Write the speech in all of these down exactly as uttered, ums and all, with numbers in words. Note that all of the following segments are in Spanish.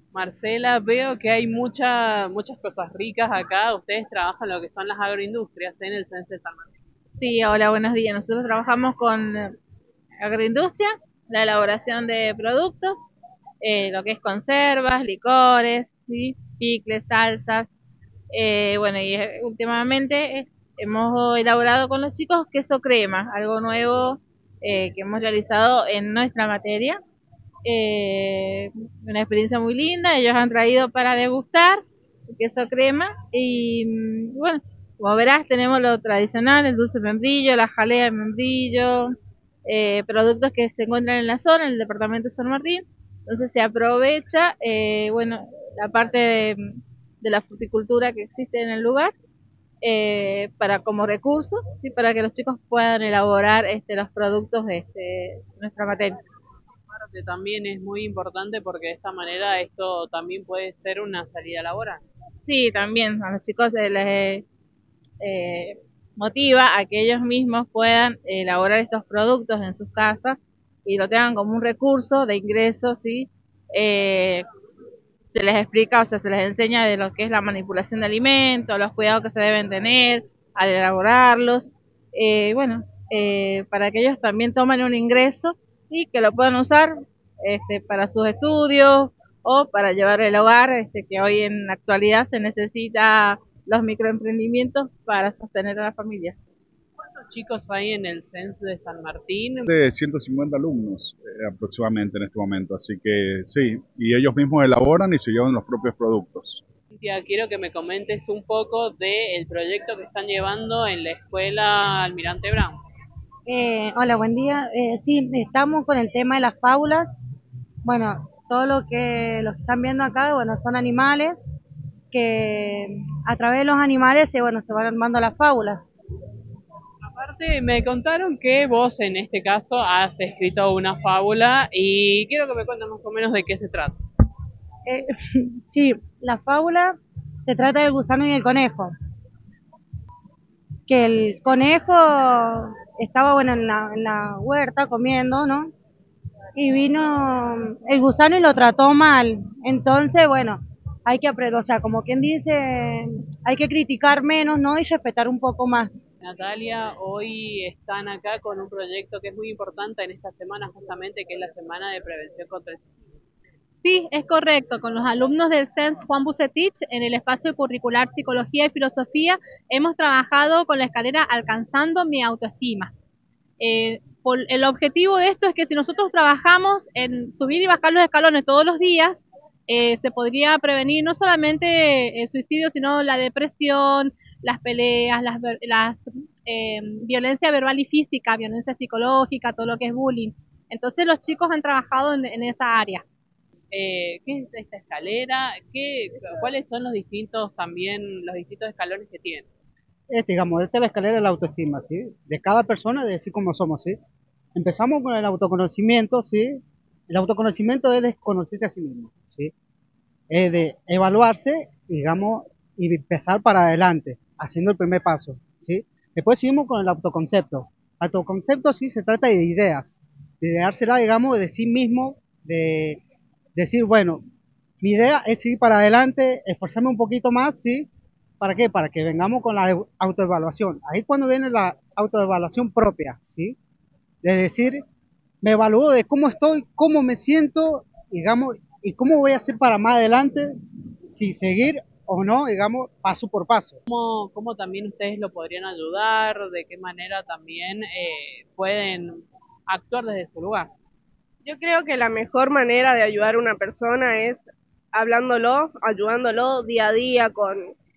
Marcela, veo que hay mucha, muchas cosas ricas acá. Ustedes trabajan lo que son las agroindustrias en el Censo de San Martín. Sí, hola, buenos días. Nosotros trabajamos con eh, agroindustria, la elaboración de productos, eh, lo que es conservas, licores, ¿sí? Picles, salsas. Eh, bueno, y eh, últimamente eh, hemos elaborado con los chicos queso crema, algo nuevo eh, que hemos realizado en nuestra materia. Eh, una experiencia muy linda, ellos han traído para degustar el queso crema y mm, bueno, como verás tenemos lo tradicional, el dulce de membrillo, la jalea de membrillo, eh, productos que se encuentran en la zona, en el departamento de San Martín, entonces se aprovecha, eh, bueno, la parte de, de la fruticultura que existe en el lugar eh, para como recurso, ¿sí? Para que los chicos puedan elaborar este, los productos de este, nuestra materia. Aparte también es muy importante porque de esta manera esto también puede ser una salida laboral. Sí, también a los chicos se les eh, motiva a que ellos mismos puedan elaborar estos productos en sus casas y lo tengan como un recurso de ingreso, ¿sí? Eh, se les explica, o sea, se les enseña de lo que es la manipulación de alimentos, los cuidados que se deben tener al elaborarlos, eh, bueno, eh, para que ellos también tomen un ingreso y que lo puedan usar este, para sus estudios o para llevar el hogar, este, que hoy en la actualidad se necesita los microemprendimientos para sostener a la familia. ¿Cuántos chicos hay en el Censo de San Martín? De ciento cincuenta alumnos eh, aproximadamente en este momento, así que sí, y ellos mismos elaboran y se llevan los propios productos. Cintia, quiero que me comentes un poco del proyecto que están llevando en la escuela Almirante Brown. Eh, hola, buen día. Eh, sí, estamos con el tema de las fábulas. Bueno, todo lo que lo que están viendo acá, bueno, son animales que a través de los animales, se, bueno, se van armando las fábulas. Aparte, me contaron que vos en este caso has escrito una fábula y quiero que me cuentes más o menos de qué se trata. Eh, sí, la fábula se trata del gusano y el conejo. Que el conejo estaba, bueno, en la, en la huerta comiendo, ¿no? Y vino el gusano y lo trató mal. Entonces, bueno, hay que aprender, o sea, como quien dice, hay que criticar menos, ¿no? Y respetar un poco más. Natalia, hoy están acá con un proyecto que es muy importante en esta semana justamente, que es la Semana de Prevención contra el Suicidio. Sí, es correcto. Con los alumnos del C E N S Juan Bucetich, en el espacio curricular Psicología y Filosofía, hemos trabajado con la escalera Alcanzando mi autoestima. Eh, por, el objetivo de esto es que si nosotros trabajamos en subir y bajar los escalones todos los días, eh, se podría prevenir no solamente el suicidio, sino la depresión, las peleas, las, las eh, violencia verbal y física, violencia psicológica, todo lo que es bullying. Entonces los chicos han trabajado en, en esa área. Eh, ¿qué es esta escalera? ¿Qué, ¿Cuáles son los distintos también, los distintos escalones que tiene? Es, digamos, esta es la escalera de la autoestima, ¿sí? De cada persona, de decir cómo somos, ¿sí? Empezamos con el autoconocimiento, ¿sí? El autoconocimiento es desconocerse a sí mismo, ¿sí? Es de evaluarse, digamos, y empezar para adelante, haciendo el primer paso, ¿sí? Después seguimos con el autoconcepto. Autoconcepto, sí, se trata de ideas, de ideársela, digamos, de sí mismo, de decir, bueno, mi idea es seguir para adelante, esforzarme un poquito más, ¿sí? ¿Para qué? Para que vengamos con la autoevaluación. Ahí cuando viene la autoevaluación propia, ¿sí? De decir, me evalúo de cómo estoy, cómo me siento, digamos, y cómo voy a hacer para más adelante, si seguir o no, digamos, paso por paso. ¿Cómo, cómo también ustedes lo podrían ayudar? ¿De qué manera también eh, pueden actuar desde su lugar? Yo creo que la mejor manera de ayudar a una persona es hablándolo, ayudándolo día a día con,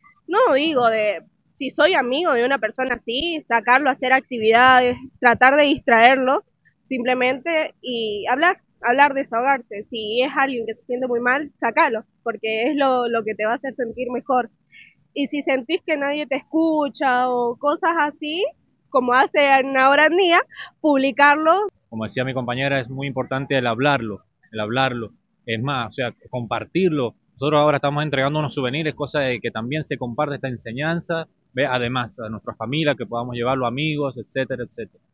no digo de, si soy amigo de una persona así, sacarlo a hacer actividades, tratar de distraerlo simplemente y hablar, hablar, desahogarse. Si es alguien que se siente muy mal, sacalo, porque es lo, lo que te va a hacer sentir mejor. Y si sentís que nadie te escucha o cosas así, como hacen ahora en día, publicarlo. Como decía mi compañera, es muy importante el hablarlo, el hablarlo. Es más, o sea, compartirlo. Nosotros ahora estamos entregando unos souvenirs, cosa de que también se comparte esta enseñanza, ¿ve? Además a nuestra familia, que podamos llevarlo a amigos, etcétera, etcétera.